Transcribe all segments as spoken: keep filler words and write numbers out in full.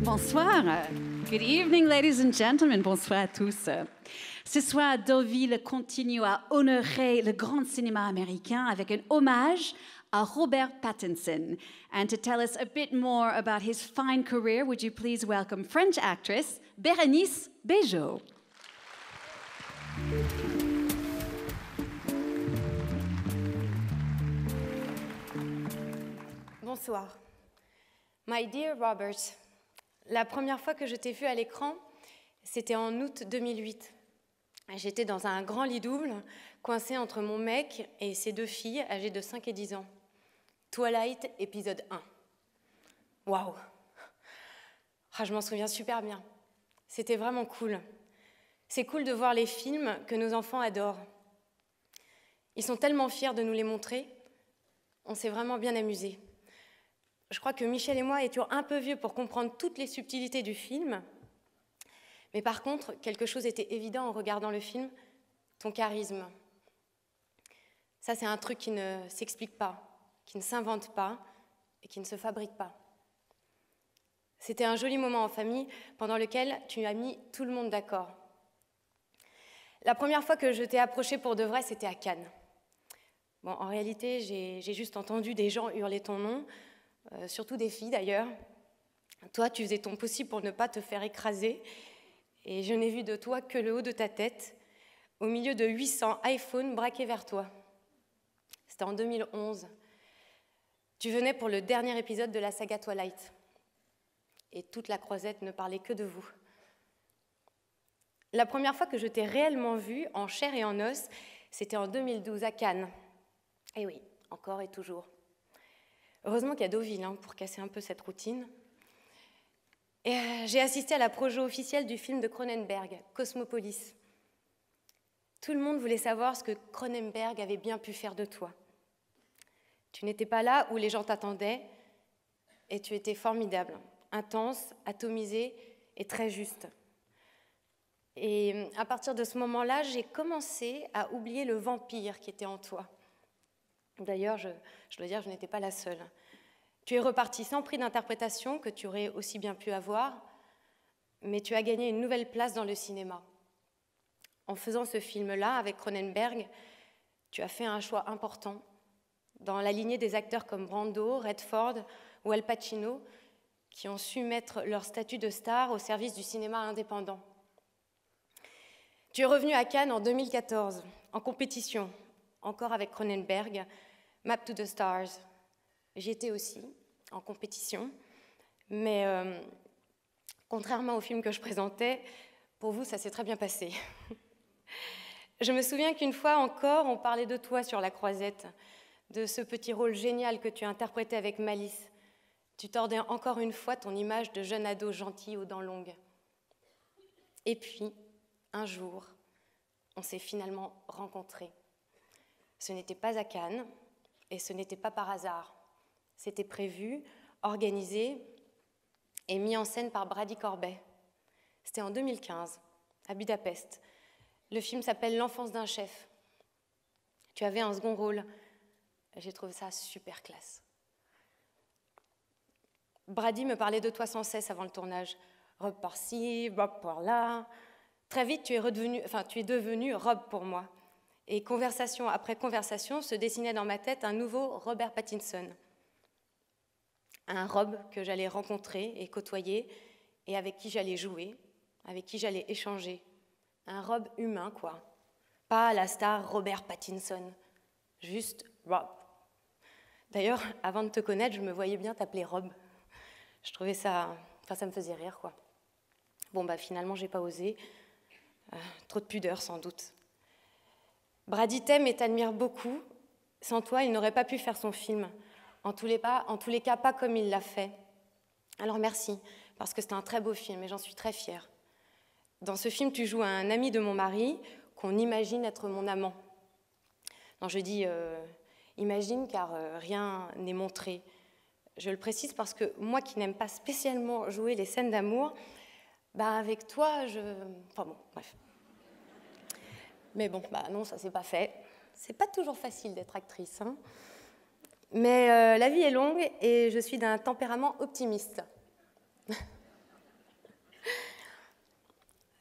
Bonsoir. Good evening, ladies and gentlemen. Bonsoir à tous. Ce soir, Deauville continue à honorer le grand cinéma américain avec un hommage à Robert Pattinson. And to tell us a bit more about his fine career, would you please welcome French actress Bérénice Bejo. Bonsoir. My dear Robert, la première fois que je t'ai vu à l'écran, c'était en août deux mille huit. J'étais dans un grand lit double, coincé entre mon mec et ses deux filles âgées de cinq et dix ans. Twilight, épisode un. Waouh! Ah, je m'en souviens super bien. C'était vraiment cool. C'est cool de voir les films que nos enfants adorent. Ils sont tellement fiers de nous les montrer. On s'est vraiment bien amusés. Je crois que Michel et moi étions un peu vieux pour comprendre toutes les subtilités du film. Mais par contre, quelque chose était évident en regardant le film, ton charisme. Ça, c'est un truc qui ne s'explique pas, qui ne s'invente pas et qui ne se fabrique pas. C'était un joli moment en famille pendant lequel tu as mis tout le monde d'accord. La première fois que je t'ai approché pour de vrai, c'était à Cannes. Bon, en réalité, j'ai, j'ai juste entendu des gens hurler ton nom, euh, surtout des filles d'ailleurs. Toi, tu faisais ton possible pour ne pas te faire écraser, et je n'ai vu de toi que le haut de ta tête, au milieu de huit cents iPhones braqués vers toi. C'était en deux mille onze. Tu venais pour le dernier épisode de la saga Twilight, et toute la croisette ne parlait que de vous. La première fois que je t'ai réellement vu, en chair et en os, c'était en deux mille douze à Cannes. Et oui, encore et toujours. Heureusement qu'il y a Deauville hein, pour casser un peu cette routine. Et euh, j'ai assisté à la projo officielle du film de Cronenberg, Cosmopolis. Tout le monde voulait savoir ce que Cronenberg avait bien pu faire de toi. Tu n'étais pas là où les gens t'attendaient, et tu étais formidable, intense, atomisé et très juste. Et à partir de ce moment-là, j'ai commencé à oublier le vampire qui était en toi. D'ailleurs, je, je dois dire, je n'étais pas la seule. Tu es reparti sans prix d'interprétation que tu aurais aussi bien pu avoir, mais tu as gagné une nouvelle place dans le cinéma. En faisant ce film-là, avec Cronenberg, tu as fait un choix important dans la lignée des acteurs comme Brando, Redford ou Al Pacino, qui ont su mettre leur statut de star au service du cinéma indépendant. Tu es revenu à Cannes en deux mille quatorze, en compétition, encore avec Cronenberg, Map to the Stars. J'y étais aussi, en compétition, mais euh, contrairement au film que je présentais, pour vous, ça s'est très bien passé. Je me souviens qu'une fois encore, on parlait de toi sur la croisette, de ce petit rôle génial que tu interprétais avec malice. Tu tordais encore une fois ton image de jeune ado gentil aux dents longues. Et puis, un jour, on s'est finalement rencontrés. Ce n'était pas à Cannes, et ce n'était pas par hasard. C'était prévu, organisé et mis en scène par Brady Corbet. C'était en deux mille quinze, à Budapest. Le film s'appelle L'enfance d'un chef. Tu avais un second rôle. J'ai trouvé ça super classe. Brady me parlait de toi sans cesse avant le tournage. Rob par-ci, Rob par-là. Très vite, tu es, redevenu, enfin, tu es devenu Rob pour moi. Et conversation après conversation se dessinait dans ma tête un nouveau Robert Pattinson. Un Rob que j'allais rencontrer et côtoyer et avec qui j'allais jouer, avec qui j'allais échanger. Un Rob humain, quoi. Pas la star Robert Pattinson, juste Rob. D'ailleurs, avant de te connaître, je me voyais bien t'appeler Rob. Je trouvais ça... Enfin, ça me faisait rire, quoi. Bon, bah finalement, j'ai pas osé. Euh, trop de pudeur, sans doute. Brady t'aime et t'admire beaucoup. Sans toi, il n'aurait pas pu faire son film. En tous les, pas, en tous les cas, pas comme il l'a fait. Alors merci, parce que c'est un très beau film et j'en suis très fière. Dans ce film, tu joues un ami de mon mari qu'on imagine être mon amant. Non, je dis euh, imagine car euh, rien n'est montré. Je le précise parce que moi qui n'aime pas spécialement jouer les scènes d'amour, bah avec toi, je... Enfin bon, bref. Mais bon, bah non, ça s'est pas fait. C'est pas toujours facile d'être actrice, hein. Mais euh, la vie est longue et je suis d'un tempérament optimiste.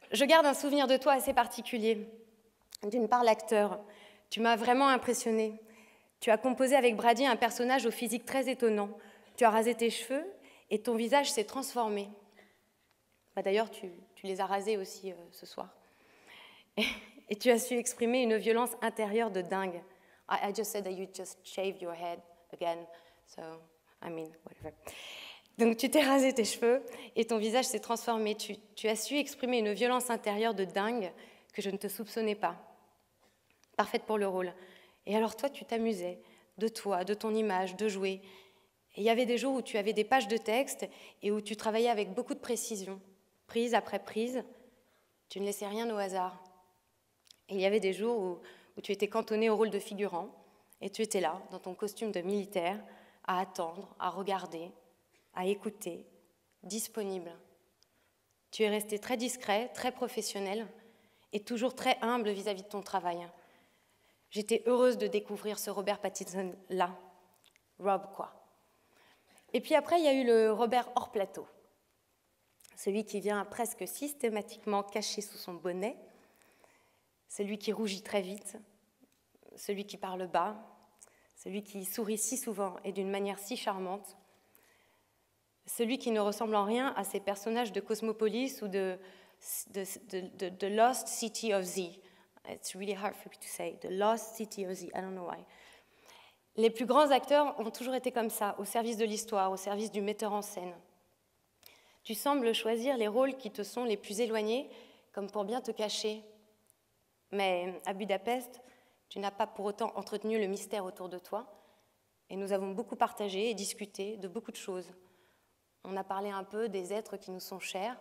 Je garde un souvenir de toi assez particulier. D'une part, l'acteur. Tu m'as vraiment impressionnée. Tu as composé avec Brady un personnage au physique très étonnant. Tu as rasé tes cheveux et ton visage s'est transformé. Bah, d'ailleurs, tu, tu les as rasés aussi euh, ce soir. Et, et tu as su exprimer une violence intérieure de dingue. I, I just said that you just shaved your head again, so I mean, whatever. Donc tu t'es rasé tes cheveux et ton visage s'est transformé. Tu, tu as su exprimer une violence intérieure de dingue que je ne te soupçonnais pas. Parfaite pour le rôle. Et alors toi, tu t'amusais de toi, de ton image, de jouer. Et il y avait des jours où tu avais des pages de texte et où tu travaillais avec beaucoup de précision. Prise après prise, tu ne laissais rien au hasard. Et il y avait des jours où, où tu étais cantonné au rôle de figurant et tu étais là, dans ton costume de militaire, à attendre, à regarder, à écouter, disponible. Tu es resté très discret, très professionnel et toujours très humble vis-à-vis de ton travail. J'étais heureuse de découvrir ce Robert Pattinson-là. Rob, quoi. Et puis après, il y a eu le Robert hors plateau. Celui qui vient presque systématiquement caché sous son bonnet, celui qui rougit très vite, celui qui parle bas, celui qui sourit si souvent et d'une manière si charmante, celui qui ne ressemble en rien à ces personnages de Cosmopolis ou de, de, de, de, de Lost City of Z. It's really hard for me to say. The Lost City of Z, I don't know why. Les plus grands acteurs ont toujours été comme ça, au service de l'histoire, au service du metteur en scène. Tu sembles choisir les rôles qui te sont les plus éloignés, comme pour bien te cacher. Mais à Budapest, tu n'as pas pour autant entretenu le mystère autour de toi. Et nous avons beaucoup partagé et discuté de beaucoup de choses. On a parlé un peu des êtres qui nous sont chers,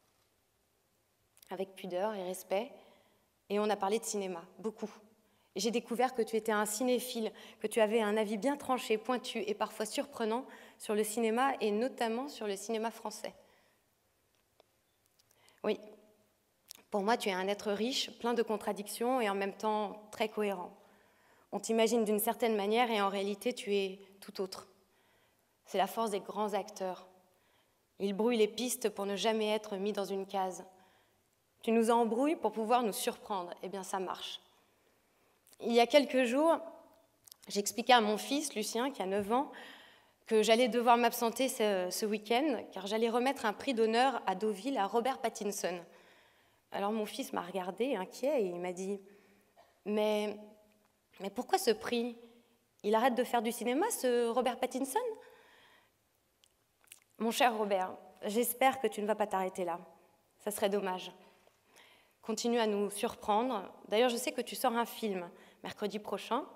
avec pudeur et respect. Et on a parlé de cinéma, beaucoup. Et j'ai découvert que tu étais un cinéphile, que tu avais un avis bien tranché, pointu et parfois surprenant sur le cinéma, et notamment sur le cinéma français. Oui, pour moi, tu es un être riche, plein de contradictions et en même temps très cohérent. On t'imagine d'une certaine manière et en réalité, tu es tout autre. C'est la force des grands acteurs. Ils brouillent les pistes pour ne jamais être mis dans une case. Tu nous embrouilles pour pouvoir nous surprendre. Eh bien, ça marche. Il y a quelques jours, j'expliquais à mon fils, Lucien, qui a neuf ans, que j'allais devoir m'absenter ce, ce week-end, car j'allais remettre un prix d'honneur à Deauville à Robert Pattinson. Alors mon fils m'a regardé, inquiet, et il m'a dit « Mais, mais pourquoi ce prix? Il arrête de faire du cinéma, ce Robert Pattinson ?» Mon cher Robert, j'espère que tu ne vas pas t'arrêter là. Ça serait dommage. Continue à nous surprendre. D'ailleurs, je sais que tu sors un film mercredi prochain.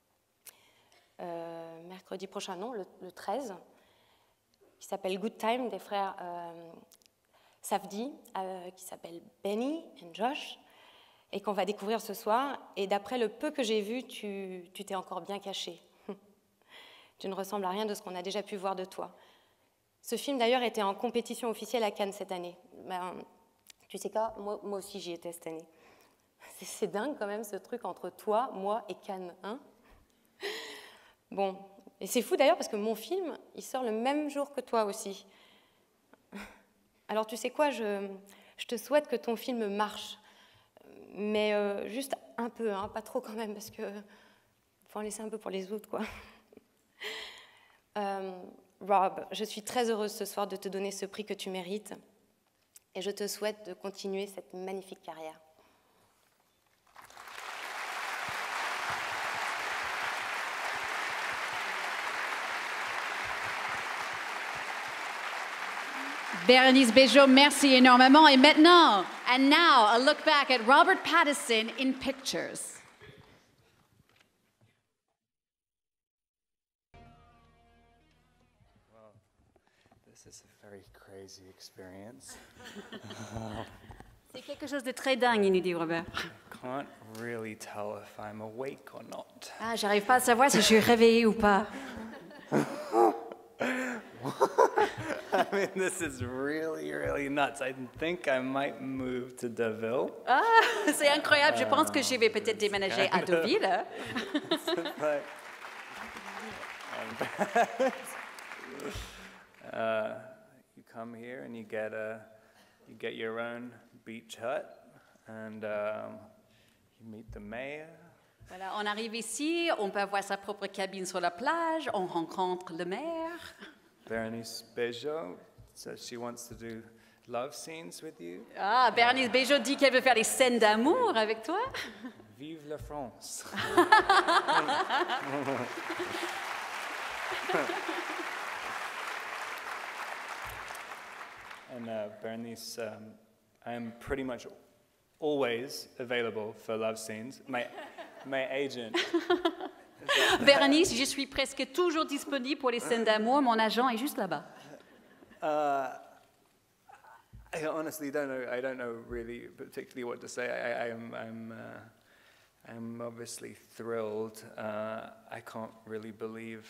Euh, mercredi prochain, non, le, le treize, qui s'appelle Good Time, des frères euh, Safdie, euh, qui s'appelle Benny et Josh, et qu'on va découvrir ce soir. Et d'après le peu que j'ai vu, tu, tu t'es encore bien caché. Tu ne ressembles à rien de ce qu'on a déjà pu voir de toi. Ce film, d'ailleurs, était en compétition officielle à Cannes cette année. Ben, tu sais quoi, moi, moi aussi, j'y étais cette année. C'est, c'est dingue quand même, ce truc entre toi, moi et Cannes, hein? Bon, et c'est fou d'ailleurs parce que mon film, il sort le même jour que toi aussi. Alors tu sais quoi, je, je te souhaite que ton film marche, mais euh, juste un peu, hein, pas trop quand même, parce que faut en laisser un peu pour les autres, quoi. euh, Rob, je suis très heureuse ce soir de te donner ce prix que tu mérites, et je te souhaite de continuer cette magnifique carrière. Bérénice Bejo, merci énormément. Et maintenant, and now, a look back at Robert Pattinson in pictures. Well, this is a very crazy experience. C'est quelque chose de très dingue, il nous dit Robert. I can't really tell if I'm awake or not. Ah, j'arrive pas à savoir si je suis réveillée ou pas. I mean, this is really, really nuts. I think I might move to Deauville. Ah, c'est incroyable. Je pense que je vais peut-être déménager à Deauville. But, uh, you come here and you get a, you get your own beach hut, and um, you meet the mayor. Voilà, on arrive ici, on peut avoir sa propre cabine sur la plage, on rencontre le maire. Berenice Bejo says she wants to do love scenes with you. Ah, Bernice Bejo dit qu'elle veut faire des scènes d'amour avec toi. Vive la France. And uh, Bernice, um, I am pretty much always available for love scenes. My, my agent. Bernice, je suis presque toujours disponible pour les scènes d'amour. Mon agent est juste là-bas. Uh, I honestly don't know. I don't know really particularly what to say. I, I am. I'm. Uh, I'm obviously thrilled. Uh, I can't really believe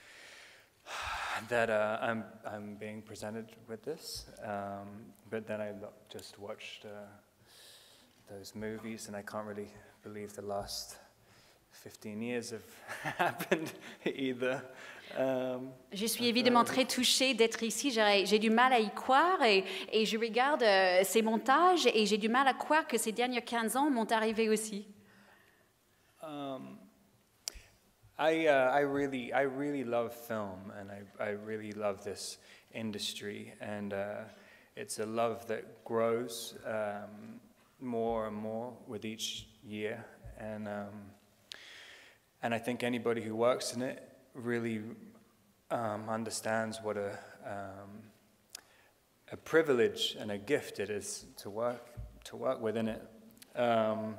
that uh, I'm. I'm being presented with this. Um, but then I lo- just watched uh, those movies, and I can't really believe the last fifteen years have happened either. Um, Je suis évidemment très touchée d'être ici. J'ai, j'ai du mal à y croire et, et je regarde euh, ces montages et j'ai du mal à croire que ces derniers quinze ans m'ont arrivé aussi. Um, I uh, I really I really love film, and I I really love this industry, and uh, it's a love that grows um, more and more with each year, and um, and I think anybody who works in it really um, understands what a um, a privilege and a gift it is to work to work within it. Um,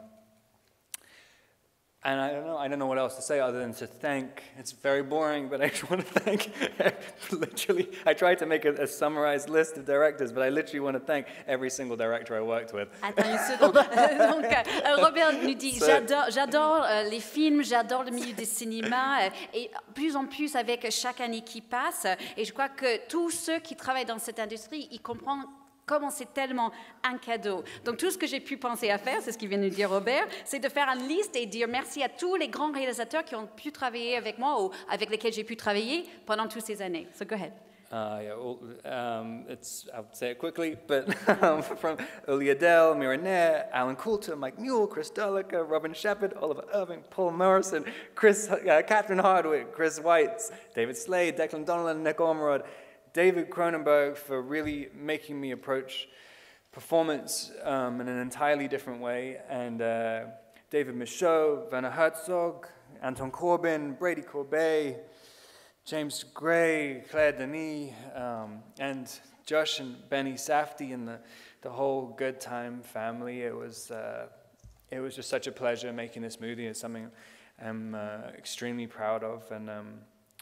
And I don't know, I don't know what else to say other than to thank. It's very boring, but I just want to thank, literally, I tried to make a, a summarized list of directors, but I literally want to thank every single director I worked with. Attends une seconde. Donc, euh, Robert nous dit, j'adore, j'adore euh, les films, j'adore le milieu du cinéma, euh, et plus en plus avec chaque année qui passe, et je crois que tous ceux qui travaillent dans cette industrie, ils comprennent comment c'est tellement un cadeau. Donc tout ce que j'ai pu penser à faire, c'est ce qu'il vient de dire Robert, c'est de faire une liste et dire merci à tous les grands réalisateurs qui ont pu travailler avec moi ou avec lesquels j'ai pu travailler pendant toutes ces années. So go ahead. Uh, yeah, well, um, it's, I'll say it quickly, but um, from Uli Adele, Mira Nair, Alan Coulter, Mike Newell, Chris Dulliker, Robin Shepard, Oliver Irving, Paul Morrison, Chris, uh, Catherine Hardwick, Chris Weitz, David Slade, Declan Donnellan, Nick Ormerod, David Cronenberg for really making me approach performance um, in an entirely different way, and uh, David Michaud, Werner Herzog, Anton Corbijn, Brady Corbet, James Gray, Claire Denis, um, and Josh and Benny Safdie and the, the whole Good Time family. It was uh, it was just such a pleasure making this movie. It's something I'm uh, extremely proud of, and um,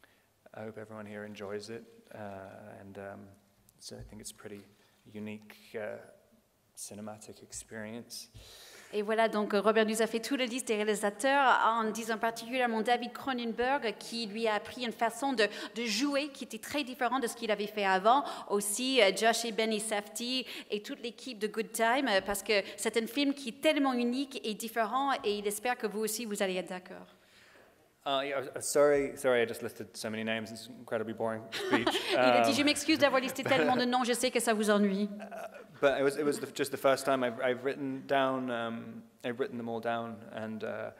I hope everyone here enjoys it. Uh, and um, so I think it's a pretty unique uh, cinematic experience. Et voilà, donc Robert nous a fait toute la liste des réalisateurs, en disant particulièrement David Cronenberg, qui lui a appris une façon de, de jouer qui était très différente de ce qu'il avait fait avant. Aussi, Josh et Benny Safdie et toute l'équipe de Good Time, parce que c'est un film qui est tellement unique et différent, et il espère que vous aussi, vous allez être d'accord. Uh, yeah, sorry, sorry, I just listed so many names. It's an incredibly boring speech. Il a dit, Um, je m'excuse d'avoir listé tellement de noms, je sais que ça vous ennuie. But it was it was the, just the first time I've I've written down um, I've written them all down, and uh,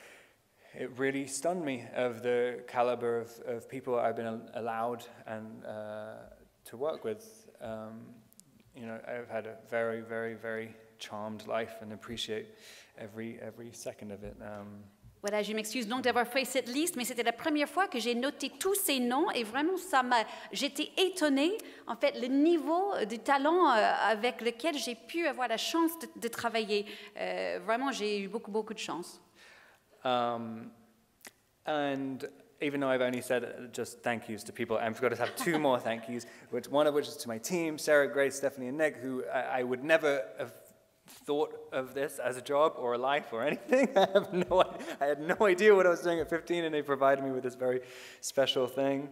it really stunned me of the caliber of, of people I've been allowed and uh, to work with. Um, you know, I've had a very very very charmed life and appreciate every every second of it. Um, Voilà, je m'excuse donc d'avoir fait cette liste, mais c'était la première fois que j'ai noté tous ces noms et vraiment, ça m'a, j'étais étonnée, en fait, le niveau de talent euh, avec lequel j'ai pu avoir la chance de, de travailler. Euh, vraiment, j'ai eu beaucoup, beaucoup de chance. Um, and even though I've only said just thank yous to people, I've got to have two more thank yous, which, one of which is to my team, Sarah, Grace, Stephanie, and Nick, who I, I would never have thought of this as a job or a life or anything. I have no, I had no idea what I was doing at fifteen, and they provided me with this very special thing.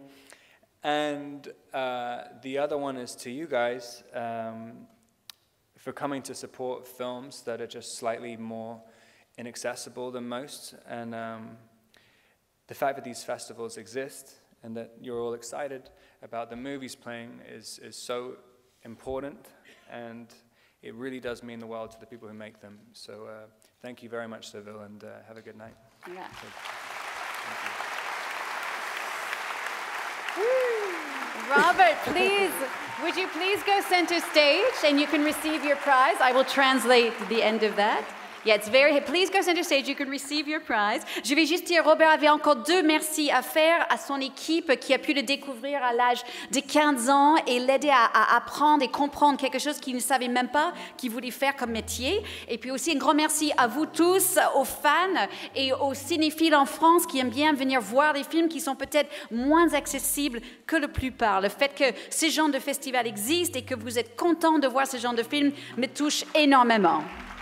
And uh, the other one is to you guys um, for coming to support films that are just slightly more inaccessible than most. And um, the fact that these festivals exist and that you're all excited about the movies playing is, is so important. And it really does mean the world to the people who make them. So uh, thank you very much, Seville, and uh, have a good night. Yeah. So, Robert, please, would you please go center stage and you can receive your prize. I will translate the end of that. Yeah, it's very, please go center stage, you can receive your prize. Je vais juste dire, Robert avait encore deux merci à faire à son équipe qui a pu le découvrir à l'âge de quinze ans et l'aider à, à apprendre et comprendre quelque chose qu'il ne savait même pas qu'il voulait faire comme métier. Et puis aussi un grand merci à vous tous, aux fans et aux cinéphiles en France qui aiment bien venir voir des films qui sont peut-être moins accessibles que la plupart. Le fait que ce genre de festival existe et que vous êtes contents de voir ce genre de film me touche énormément.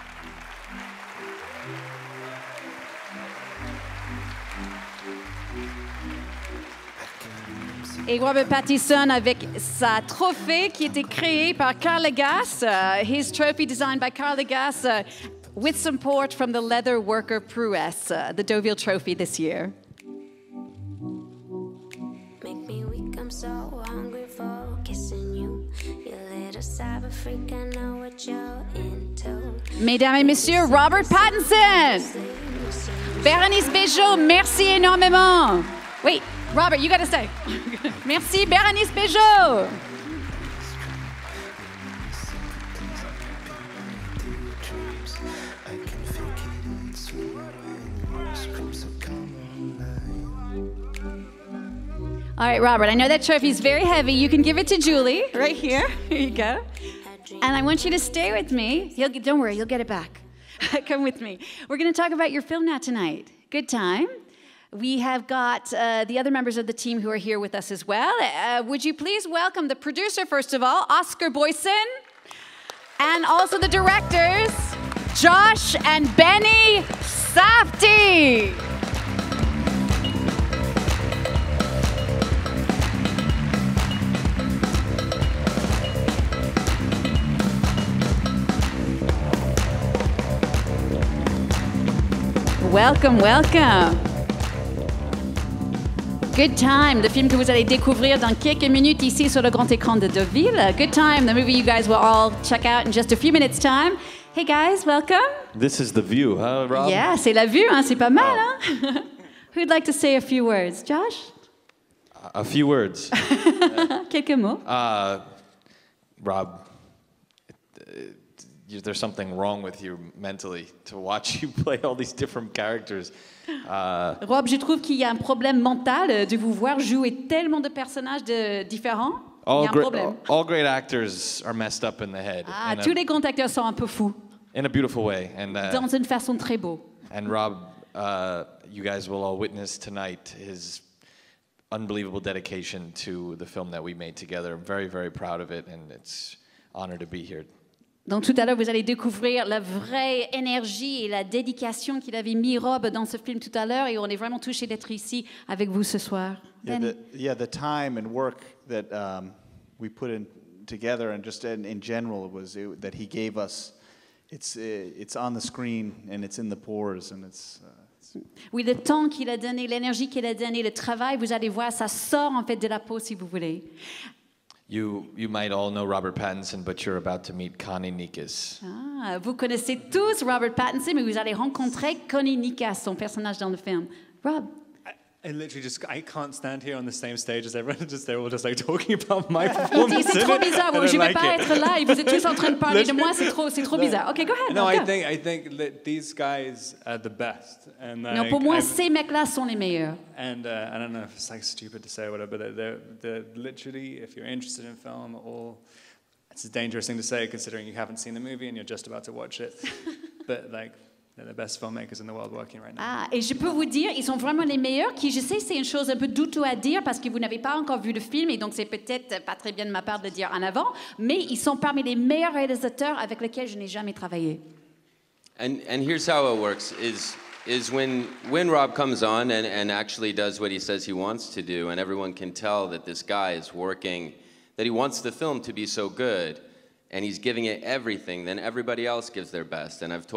Et Robert Pattinson avec sa trophée qui était créée par Carl Legas, uh, his trophy designed by Carl Legas uh, with support from the leather worker Prouesse, uh, the Deauville Trophy this year. Make me weak, I'm so hungry for kissing you. You little cyber freak, I know what you're into. Mesdames et messieurs, Robert Pattinson! Bérénice Bejo, merci énormément. Wait, Robert, you gotta stay. Merci, Bérénice Bejo. All right, Robert, I know that trophy is very heavy. You can give it to Julie right here. Here you go. And I want you to stay with me. You'll get, don't worry, you'll get it back. Come with me. We're going to talk about your film now tonight. Good time. We have got uh, the other members of the team who are here with us as well. Uh, would you please welcome the producer, first of all, Oscar Boyson, and also the directors, Josh and Benny Safdie. Welcome, welcome. Good Time, le film que vous allez découvrir dans quelques minutes ici sur le grand écran de Deauville. Good Time, the movie you guys will all check out in just a few minutes' time. Hey guys, welcome. This is The View, huh, Rob? Yeah, c'est la vue, hein, c'est pas mal, hein? Who'd like to say a few words? Josh? A few words. Quelques mots. Uh, Rob, it, it, there's something wrong with you mentally to watch you play all these different characters. Uh, Rob, je trouve qu'il y a un problème mental de vous voir jouer tellement de personnages de, différents. Il y all, a un great, problème. all, all great actors are messed up in the head. Ah, in, tous a, les grands acteurs sont un peu fous, in a beautiful way. And, uh, dans une façon très beau. and Rob, uh, you guys will all witness tonight his unbelievable dedication to the film that we made together. I'm very, very proud of it, and it's an honor to be here. Donc tout à l'heure, vous allez découvrir la vraie énergie et la dédication qu'il avait mis Rob dans ce film tout à l'heure, et on est vraiment touchés d'être ici avec vous ce soir. Yeah, Benny. the, yeah, the time and work that um, we put in together, and just in, in general, was it, that he gave us. It's uh, it's on the screen and it's in the pores, and it's. Uh, it's Oui, le temps qu'il a donné, l'énergie qu'il a donné, le travail, vous allez voir, ça sort en fait de la peau si vous voulez. You, you might all know Robert Pattinson, but you're about to meet Connie Nikas. Ah, vous connaissez tous Robert Pattinson, mais vous allez rencontrer Connie Nikas, son personnage dans le film. Rob. I literally just, I can't stand here on the same stage as everyone. Just they're all just like talking about my Il dit, performance. c'est in trop it. bizarre, I moi, don't je ne vais like pas it. être là et vous êtes tous en train de parler de moi, c'est trop, c'est trop bizarre. Ok, go ahead. No, go. I think I think that these guys are the best, and Non, like, pour moi, I've- ces mecs-là sont les meilleurs. and uh, I don't know if it's like stupid to say or whatever, but they're, they're literally, if you're interested in film, all it's a dangerous thing to say considering you haven't seen the movie and you're just about to watch it, but like they're the best filmmakers in the world working right now. Ah, et je peux vous dire, ils sont vraiment les meilleurs. Qui, je sais, c'est une chose un peu douteuse à dire parce que vous n'avez pas encore vu le film et donc c'est peut-être pas très bien de ma part de le dire en avant, mais ils sont parmi les meilleurs réalisateurs avec lesquels je n'ai jamais travaillé. And and here's how it works is is when when Rob comes on and, and actually does what he says he wants to do, and everyone can tell that this guy is working, that he wants the film to be so good, and he's giving it everything, then everybody else gives their best. And I've told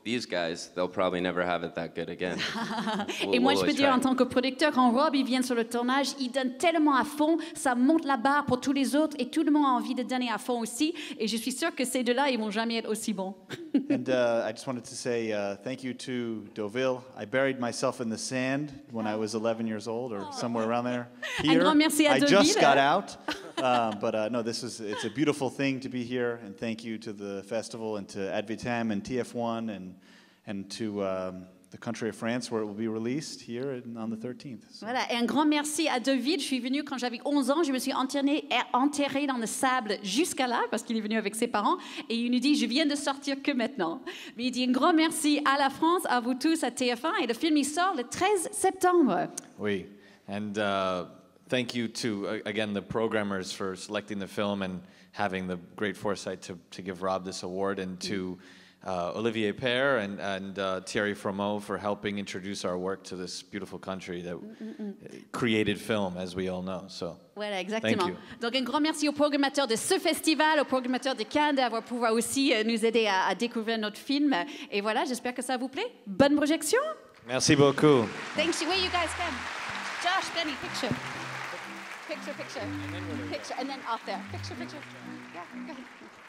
these guys, they'll probably never have it that good again. We'll- Et moi, we'll je peux always dire try. en tant que producteur, quand Rob il vient sur le tournage, il donne tellement à fond, ça monte la barre pour tous les autres et tout le monde a envie de donner à fond aussi. Et je suis sûre que ces deux-là, ils vont jamais être aussi bons. And uh, I just wanted to say uh, thank you to Deauville. I buried myself in the sand when I was eleven years old, or somewhere around there. Here, grand merci à I just Deauville. got out, uh, but uh, no, this is it's a beautiful thing to be here. And thank you to the festival and to Ad Vitam and T F one and and to um, the country of France, where it will be released here in, on the thirteenth. So. Voilà, et un grand merci à Deauville. Je suis venue quand j'avais onze ans. Je me suis enterrée, enterrée dans le sable jusqu'à là, parce qu'il est venu avec ses parents. Et il nous dit, je viens de sortir que maintenant. Mais il dit un grand merci à la France, à vous tous, à T F un. Et le film, il sort le treize septembre. Oui. And uh, thank you to, uh, again, the programmers for selecting the film and having the great foresight to, to give Rob this award, and to uh, Olivier Père and, and uh, Thierry Fromeau for helping introduce our work to this beautiful country that created film, as we all know. So, Voilà, exactement. you. Donc un grand merci aux programmateurs de ce festival, aux programmateurs de Cannes d'avoir pouvoir aussi euh, nous aider à, à découvrir notre film. Et voilà, j'espère que ça vous plaît. Bonne projection. merci beaucoup. Thanks. Where you guys can. Josh, Benny, picture. Picture, picture. Picture, and then off there. Picture, picture. Yeah, go ahead.